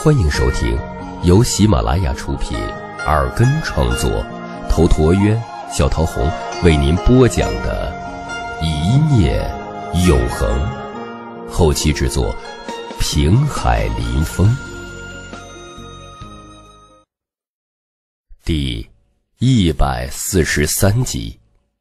欢迎收听由喜马拉雅出品，耳根创作，头陀渊、小桃红为您播讲的一念永恒，后期制作平海林风。第143集。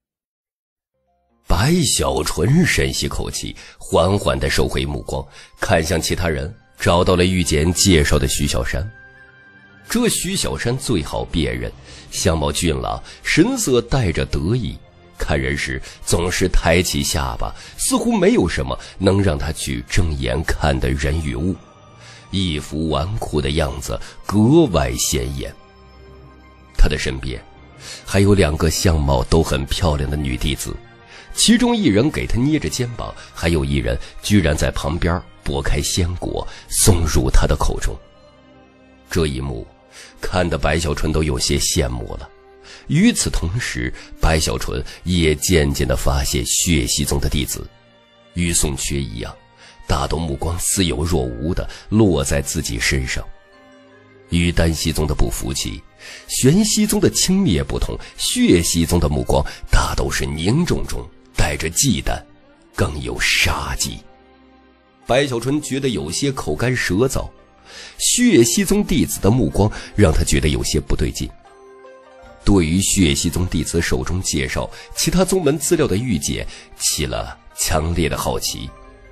白小纯深吸口气，缓缓地收回目光，看向其他人，找到了玉简介绍的徐小山。这徐小山最好辨认，相貌俊朗，神色带着得意，看人时总是抬起下巴，似乎没有什么能让他去正眼看的人与物，一副纨绔的样子格外显眼。他的身边还有2个相貌都很漂亮的女弟子，其中一人给他捏着肩膀，还有一人居然在旁边剥开鲜果送入他的口中。这一幕看得白小纯都有些羡慕了。与此同时，白小纯也渐渐地发现血溪宗的弟子与宋缺一样，大都目光似有若无地落在自己身上。与丹溪宗的不服气，玄溪宗的轻蔑不同，血溪宗的目光大都是凝重中带着忌惮，更有杀机。白小纯觉得有些口干舌燥，血溪宗弟子的目光让他觉得有些不对劲。对于血溪宗弟子手中介绍其他宗门资料的玉简起了强烈的好奇。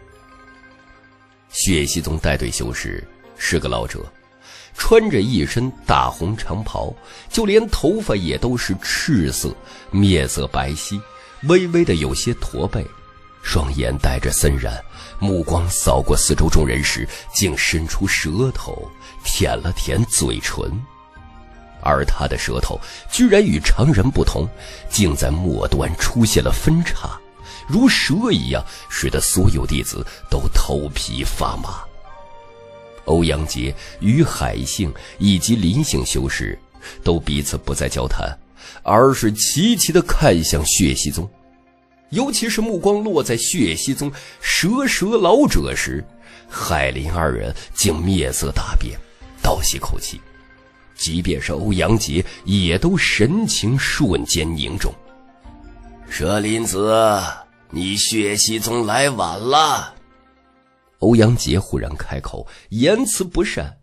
血溪宗带队修士是个老者，穿着一身大红长袍，就连头发也都是赤色，面色白皙，微微的有些驼背，双眼带着森然，目光扫过四周众人时，竟伸出舌头舔了舔嘴唇。而他的舌头居然与常人不同，竟在末端出现了分叉，如蛇一样，使得所有弟子都头皮发麻。欧阳杰与海姓以及林姓修士都彼此不再交谈，而是齐齐地看向血溪宗。尤其是目光落在血溪宗蛇老者时，海林2人竟面色大变，倒吸口气。即便是欧阳杰也都神情瞬间凝重。蛇林子，你血溪宗来晚了。欧阳杰忽然开口，言辞不善。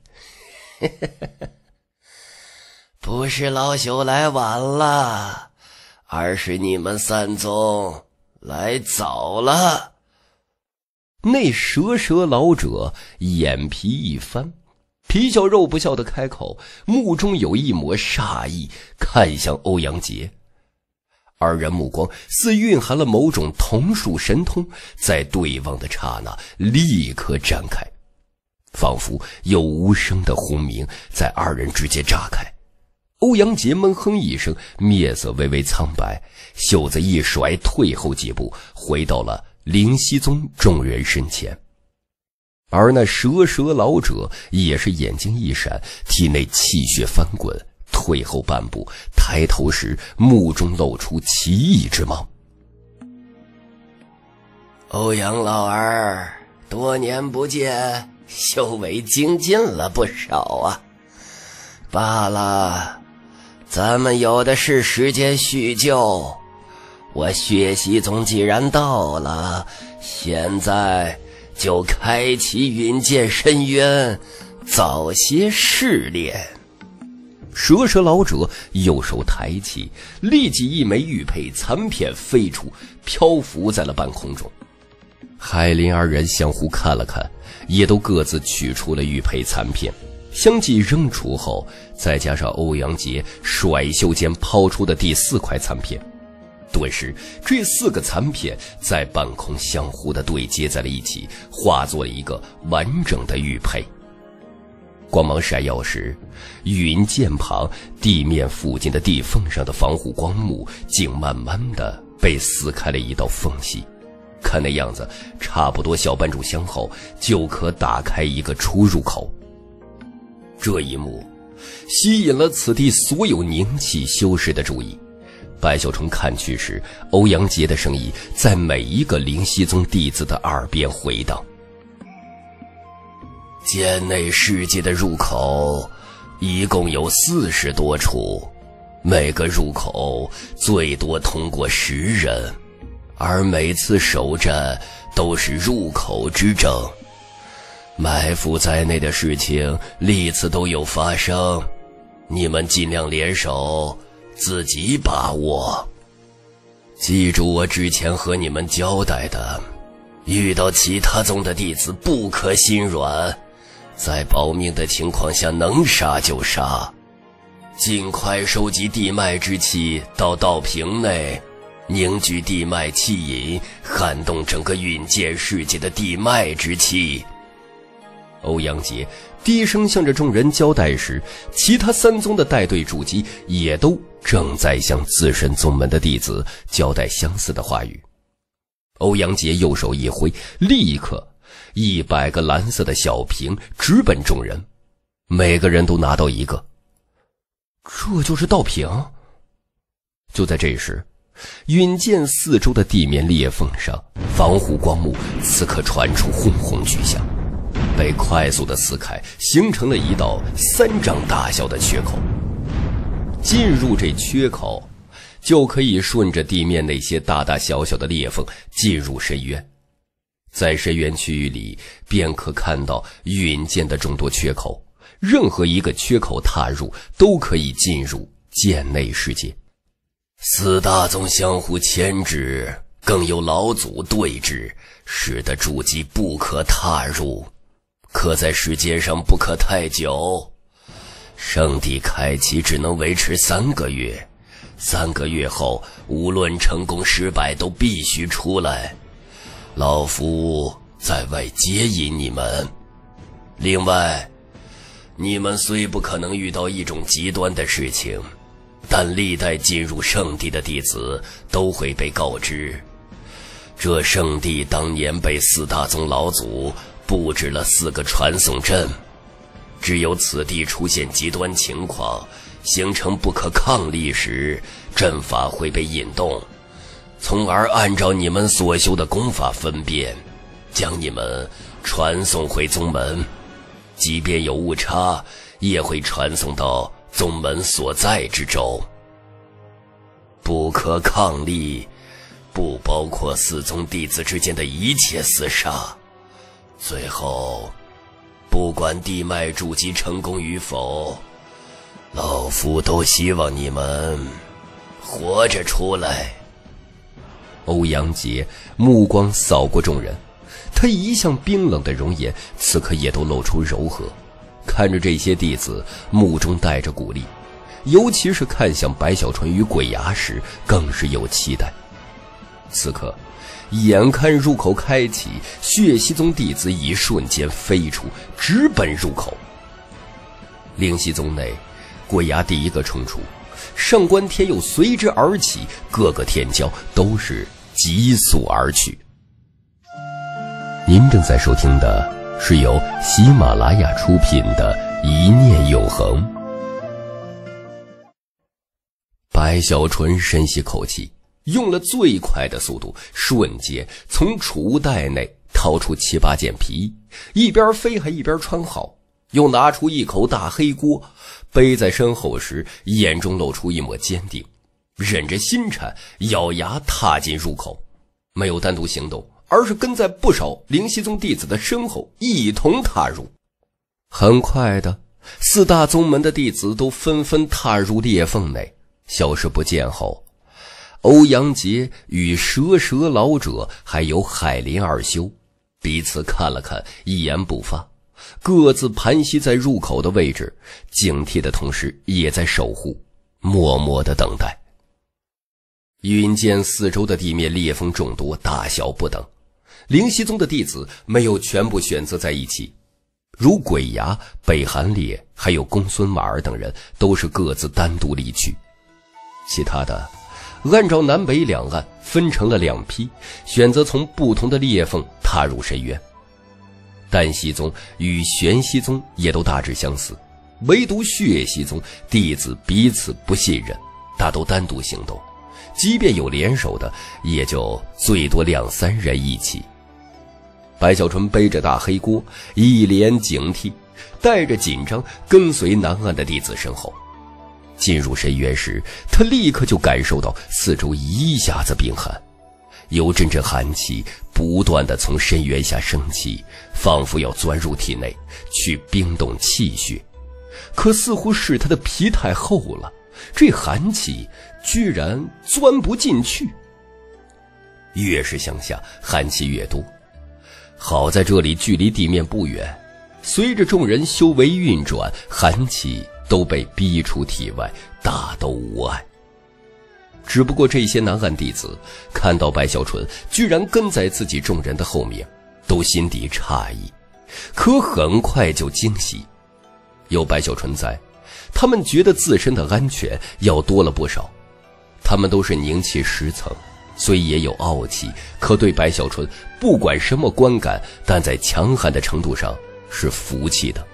不是老朽来晚了，而是你们3宗来早了。那蛇老者眼皮一翻，皮笑肉不笑地开口，目中有一抹煞意，看向欧阳杰。2人目光似蕴含了某种同属神通，在对望的刹那立刻展开，仿佛有无声的轰鸣在2人之间炸开。欧阳杰闷哼一声，面色微微苍白，袖子一甩，退后几步，回到了灵溪宗众人身前。而那蛇老者也是眼睛一闪，体内气血翻滚，退后半步，抬头时目中露出奇异之芒。欧阳老儿，多年不见，修为精进了不少啊。罢了，咱们有的是时间叙旧。我血溪宗既然到了，现在就开启云剑深渊，早些试炼。蛇老者右手抬起，立即一枚玉佩残片飞出，漂浮在了半空中。海林2人相互看了看，也都各自取出了玉佩残片，相继扔出后，再加上欧阳杰甩袖间抛出的第4块残片，顿时这4个残片在半空相互的对接在了一起，化作了一个完整的玉佩。光芒闪耀时，云剑旁地面附近的地缝上的防护光幕竟慢慢的被撕开了一道缝隙，看那样子差不多小半炷香后就可打开一个出入口。这一幕吸引了此地所有凝气修士的注意。白小纯看去时，欧阳杰的声音在每一个灵溪宗弟子的耳边回荡。 剑内世界的入口一共有40多处，每个入口最多通过10人，而每次首战都是入口之争。埋伏在内的事情历次都有发生，你们尽量联手，自己把握。记住我之前和你们交代的，遇到其他宗的弟子不可心软，在保命的情况下能杀就杀，尽快收集地脉之气到道瓶内，凝聚地脉气引，撼动整个陨剑世界的地脉之气。欧阳杰低声向着众人交代时，其他3宗的带队主机也都正在向自身宗门的弟子交代相似的话语。欧阳杰右手一挥，立刻100个蓝色的小瓶直奔众人，每个人都拿到一个。这就是道瓶。就在这时，陨剑四周的地面裂缝上，防护光幕此刻传出轰轰巨响，被快速的撕开，形成了一道3丈大小的缺口。进入这缺口，就可以顺着地面那些大大小小的裂缝进入深渊。在深渊区域里，便可看到陨剑的众多缺口，任何一个缺口踏入，都可以进入剑内世界。4大宗相互牵制，更有老祖对峙，使得筑基不可踏入。可在时间上不可太久，圣地开启只能维持3个月，3个月后无论成功失败都必须出来，老夫在外接引你们。另外，你们虽不可能遇到一种极端的事情，但历代进入圣地的弟子都会被告知，这圣地当年被4大宗老祖布置了4个传送阵，只有此地出现极端情况，形成不可抗力时，阵法会被引动，从而按照你们所修的功法分辨，将你们传送回宗门。即便有误差，也会传送到宗门所在之州。不可抗力不包括4宗弟子之间的一切厮杀。最后，不管地脉筑基成功与否，老夫都希望你们活着出来。欧阳杰目光扫过众人，他一向冰冷的容颜此刻也都露出柔和，看着这些弟子，目中带着鼓励，尤其是看向白小纯与鬼牙时，更是有期待。此刻眼看入口开启，血溪宗弟子一瞬间飞出，直奔入口。灵溪宗内，鬼牙第一个冲出，上官天佑随之而起，各个天骄都是急速而去。您正在收听的是由喜马拉雅出品的《一念永恒》。白小纯深吸口气，用了最快的速度，瞬间从储物袋内掏出7、8件皮，一边飞还一边穿好，又拿出一口大黑锅，背在身后时，眼中露出一抹坚定，忍着心颤，咬牙踏进入口，没有单独行动，而是跟在不少灵溪宗弟子的身后一同踏入。很快的，4大宗门的弟子都纷纷踏入裂缝内，消失不见后，欧阳杰与蛇老者还有海林二修彼此看了看，一言不发，各自盘膝在入口的位置，警惕的同时也在守护，默默的等待。云剑四周的地面裂缝众多，大小不等，灵溪宗的弟子没有全部选择在一起，如鬼牙、北寒烈还有公孙马儿等人都是各自单独离去，其他的按照南北两岸分成了2批，选择从不同的裂缝踏入深渊。丹溪宗与玄溪宗也都大致相似，唯独血溪宗弟子彼此不信任，大都单独行动，即便有联手的，也就最多2、3人一起。 白小纯背着大黑锅，一脸警惕，带着紧张跟随南岸的弟子身后。进入深渊时，他立刻就感受到四周一下子冰寒，有阵阵寒气不断地从深渊下升起，仿佛要钻入体内去冰冻气血。可似乎是他的皮太厚了，这寒气居然钻不进去。越是向下，寒气越多。好在这里距离地面不远，随着众人修为运转，寒气都被逼出体外，大都无碍。只不过这些南岸弟子看到白小纯居然跟在自己众人的后面，都心底诧异，可很快就惊喜。有白小纯在，他们觉得自身的安全要多了不少。他们都是凝气10层，虽也有傲气，可对白小纯不管什么观感，但在强悍的程度上是服气的。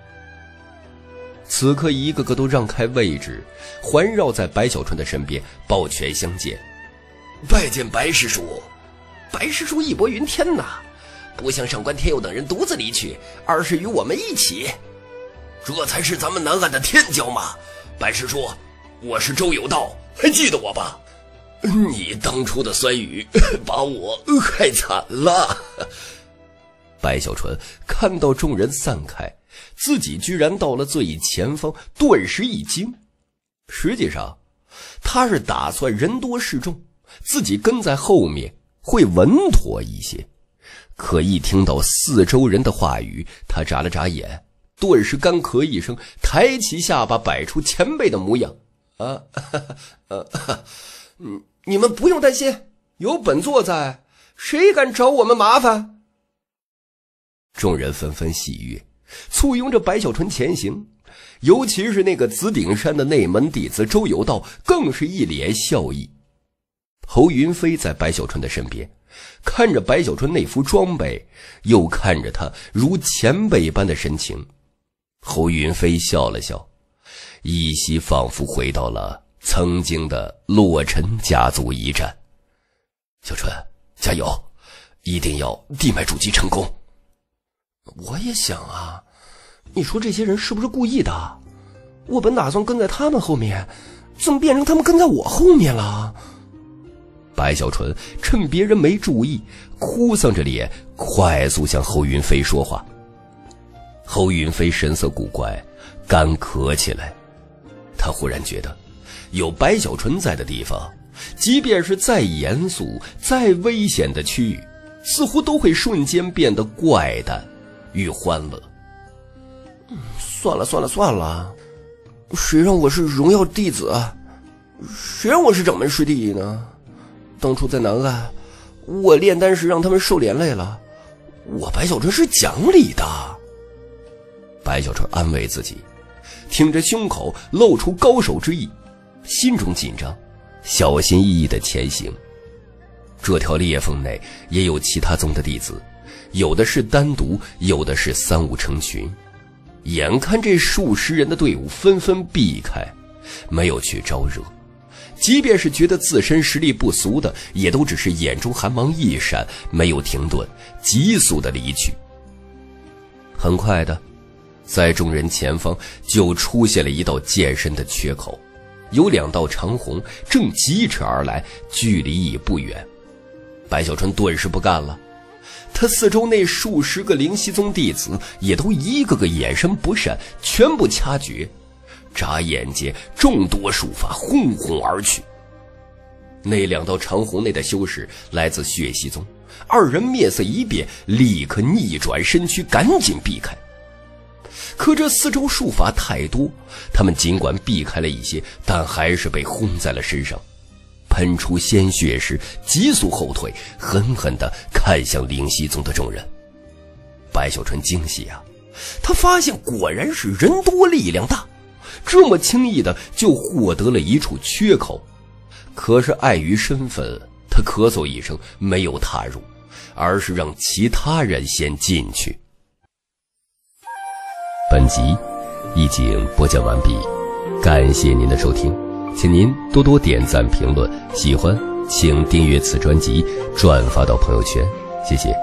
此刻一个个都让开位置，环绕在白小纯的身边，抱拳相见。 拜见白师叔。白师叔义薄云天呐，不像上官天佑等人独自离去，而是与我们一起。这才是咱们南岸的天骄嘛。白师叔，我是周有道，还记得我吧？你当初的酸雨把我害惨了。 白小纯看到众人散开，自己居然到了最前方，顿时一惊。实际上他是打算人多势众，自己跟在后面会稳妥一些。可一听到四周人的话语，他眨了眨眼，顿时干咳一声，抬起下巴，摆出前辈的模样。 你们不用担心，有本座在，谁敢找我们麻烦？ 众人纷纷喜悦，簇拥着白小纯前行。尤其是那个紫顶山的内门弟子周有道，更是一脸笑意。侯云飞在白小纯的身边，看着白小纯那副装备，又看着他如前辈般的神情，侯云飞笑了笑，依稀仿佛回到了曾经的洛尘家族一战。 小纯，加油，一定要地脉筑基成功。我也想啊，你说这些人是不是故意的？我本打算跟在他们后面，怎么变成他们跟在我后面了？ 白小纯趁别人没注意，哭丧着脸快速向侯云飞说话。侯云飞神色古怪，干咳起来。他忽然觉得有白小纯在的地方，即便是再严肃再危险的区域，似乎都会瞬间变得怪诞与欢乐。 算了，谁让我是荣耀弟子，谁让我是掌门师弟呢？当初在南岸，我炼丹时让他们受连累了，我白小纯是讲理的。 白小纯安慰自己，挺着胸口露出高手之意，心中紧张，小心翼翼地前行。这条裂缝内也有其他宗的弟子，有的是单独，有的是3、5成群。眼看这数十人的队伍纷纷避开，没有去招惹，即便是觉得自身实力不俗的，也都只是眼中寒芒一闪，没有停顿，急速地离去。很快的，在众人前方就出现了一道渐深的缺口，有2道长虹正疾驰而来，距离已不远。白小纯顿时不干了，他四周那数十个灵犀宗弟子也都一个个眼神不善，全部掐诀。眨眼间，众多术法轰轰而去。那2道长虹内的修士来自血溪宗，2人面色一变，立刻逆转身躯，赶紧避开。可这四周术法太多，他们尽管避开了一些，但还是被轰在了身上。喷出鲜血时，急速后退，狠狠地看向灵犀宗的众人。白小纯惊喜啊，他发现果然是人多力量大，这么轻易的就获得了一处缺口。可是碍于身份，他咳嗽一声，没有踏入，而是让其他人先进去。本集已经播讲完毕，感谢您的收听，请您多多点赞评论，喜欢请订阅此专辑，转发到朋友圈，谢谢。